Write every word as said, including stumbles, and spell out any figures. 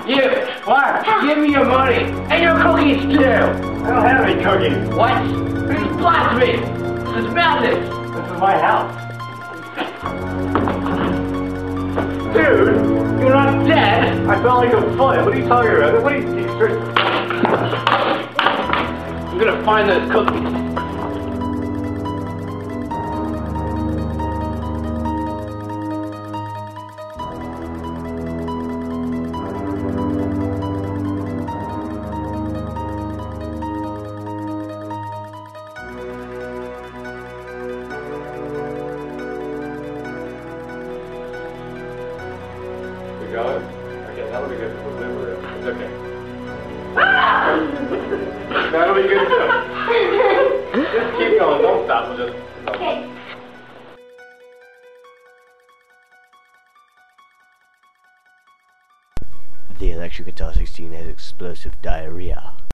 You, what? Give me your money and your cookies too. I don't have any cookies. What? This is blasphemy. This is madness. This is my house. Dude, You're not dead. I felt like a foot. What are you talking about? What are you... you I'm gonna find those cookies. We going? Okay, that'll be good for the liver. It's okay. That'll be good too. Just keep going. Don't stop. We'll just... Okay. The Electric Guitar sixteen has explosive diarrhea.